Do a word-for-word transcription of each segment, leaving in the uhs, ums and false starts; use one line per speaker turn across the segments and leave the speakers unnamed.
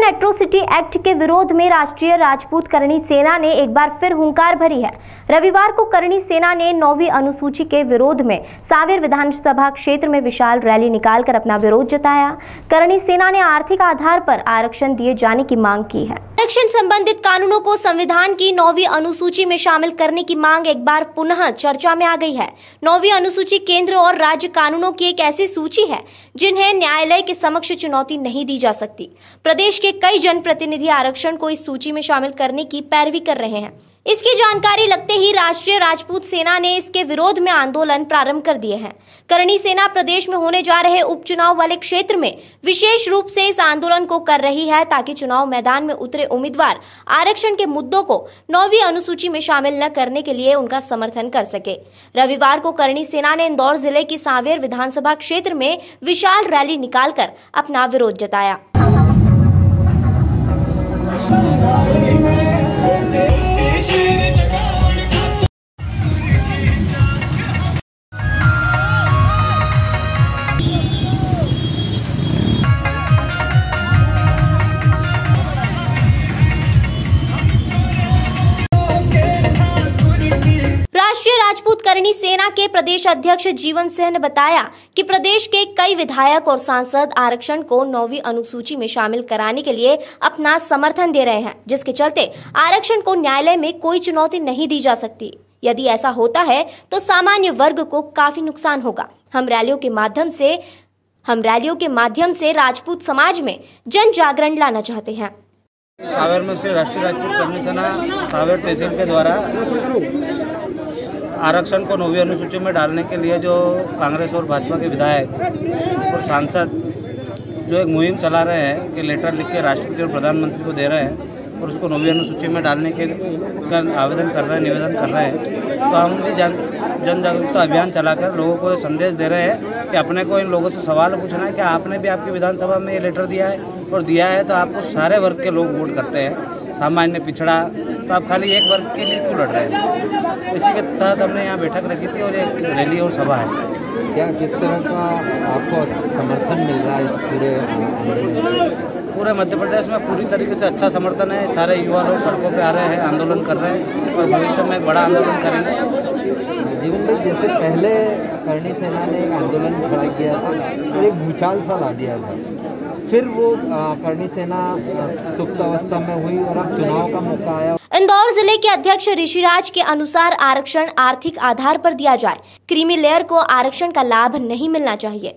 Indian atrocity act के विरोध में राष्ट्रीय राजपूत करणी सेना ने एक बार फिर हुंकार भरी है। रविवार को करणी सेना ने नौवीं अनुसूची के विरोध में सांवेर विधानसभा क्षेत्र में विशाल रैली निकालकर अपना विरोध जताया। करणी सेना ने आर्थिक आधार पर आरक्षण दिए जाने की मांग की है। आरक्षण संबंधित कानूनों को संविधान की नौवीं अनुसूची में शामिल करने की मांग एक बार पुनः चर्चा में आ गई है। नौवीं अनुसूची केंद्र और राज्य कानूनों की एक ऐसी सूची है जिन्हें न्यायालय के समक्ष चुनौती नहीं दी जा सकती। प्रदेश के कई जनप्रतिनिधि आरक्षण को इस सूची में शामिल करने की पैरवी कर रहे हैं। इसकी जानकारी लगते ही राष्ट्रीय राजपूत सेना ने इसके विरोध में आंदोलन प्रारंभ कर दिए हैं। करणी सेना प्रदेश में होने जा रहे उपचुनाव वाले क्षेत्र में विशेष रूप से इस आंदोलन को कर रही है ताकि चुनाव मैदान में उतरे उम्मीदवार आरक्षण के मुद्दों को नौवीं अनुसूची में शामिल न करने के लिए उनका समर्थन कर सके। रविवार को करणी सेना ने इंदौर जिले की सांवेर विधानसभा क्षेत्र में विशाल रैली निकालकर अपना विरोध जताया। राष्ट्रीय राजपूत करणी सेना के प्रदेश अध्यक्ष जीवन सिंह ने बताया कि प्रदेश के कई विधायक और सांसद आरक्षण को नौवीं अनुसूची में शामिल कराने के लिए अपना समर्थन दे रहे हैं, जिसके चलते आरक्षण को न्यायालय में कोई चुनौती नहीं दी जा सकती। यदि ऐसा होता है तो सामान्य वर्ग को काफी नुकसान होगा। हम रैलियों के माध्यम से हम रैलियों के माध्यम से राजपूत समाज में जन जागरण लाना चाहते हैं।
सांवेर में से राष्ट्रीय राजपूत करणी सेना सांवेर तहसील के द्वारा आरक्षण को नौवीं अनुसूची में डालने के लिए जो कांग्रेस और भाजपा के विधायक और सांसद जो एक मुहिम चला रहे हैं कि लेटर लिख के राष्ट्रपति और प्रधानमंत्री को दे रहे हैं और उसको नौवीं अनुसूची में डालने के का आवेदन कर रहे हैं, निवेदन कर रहे हैं, तो हम भी जन जन जागरूकता अभियान चलाकर लोगों को संदेश दे रहे हैं कि अपने को इन लोगों से सवाल पूछना है कि आपने भी आपकी विधानसभा में ये लेटर दिया है और दिया है तो आपको सारे वर्ग के लोग वोट करते हैं, सामान्य पिछड़ा, तो आप खाली एक वर्ग के लिए क्यों लड़ रहे हैं। इसी के तहत हमने यहाँ बैठक रखी थी और एक रैली और सभा है।
क्या किस तरह का आपको समर्थन मिल रहा है इस पूरे
पूरे मध्य प्रदेश में? पूरी तरीके से अच्छा समर्थन है। सारे युवा लोग सड़कों पे आ रहे हैं, आंदोलन कर रहे हैं और भविष्य में एक बड़ा आंदोलन करेंगे।
जीवन भाई, जैसे पहले करणी सेना ने एक आंदोलन खड़ा किया था और एक भूचाल सा ला दिया था, फिर वो करणी सेना सुप्त अवस्था में हुई और अब चुनाव का मौका आया।
इंदौर जिले के अध्यक्ष ऋषिराज के अनुसार आरक्षण आर्थिक आधार पर दिया जाए, क्रीमी लेयर को आरक्षण का लाभ नहीं मिलना चाहिए।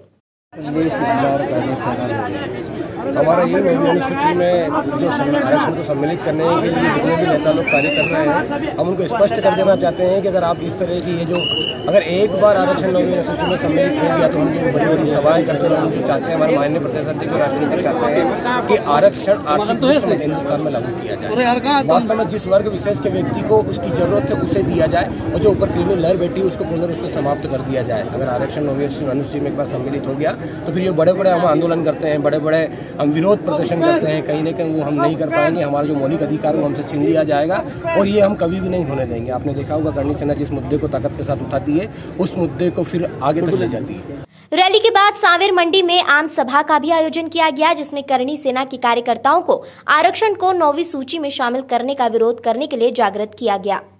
हमारा ये नौवीं अनुसूची में जो आरक्षण को सम्मिलित करने के लिए जितने भी नेता लोग कार्य कर रहे हैं, हम उनको स्पष्ट कर देना चाहते हैं कि अगर आप इस तरह की ये जो अगर एक बार आरक्षण नौवीं अनुसूची में सम्मिलित हो गया तो हम जो बड़ी बड़ी सभाएं करते हैं, हम जो चाहते हैं, हमारे माननीय प्रदेश अध्यक्ष और राष्ट्रीय अध्यक्ष चाहते हैं कि आरक्षण आर्थिक रूप से हिंदुस्तान में लागू किया जाए। वास्तव में जिस वर्ग विशेष के व्यक्ति को उसकी जरूरत है उसे दिया जाए और जो ऊपर क्रीमी लेयर बैठी है उसको पूर्ण रूप से समाप्त कर दिया जाए। अगर आरक्षण नौवीं अनुसूची में एक बार सम्मिलित हो गया तो फिर ये बड़े बड़े हम आंदोलन करते हैं, बड़े बड़े हम विरोध प्रदर्शन करते हैं, कहीं ना कहीं वो हम नहीं कर पाएंगे। हमारा जो मौलिक अधिकार वो हमसे छीन लिया जाएगा और ये हम कभी भी नहीं होने देंगे। आपने देखा होगा करणी सेना जिस मुद्दे को ताकत के साथ उठाती है उस मुद्दे को फिर आगे तक ले जाती है।
रैली के बाद सांवेर मंडी में आम सभा का भी आयोजन किया गया, जिसमें करणी सेना के कार्यकर्ताओं को आरक्षण को नौवीं सूची में शामिल करने का विरोध करने के लिए जागृत किया गया।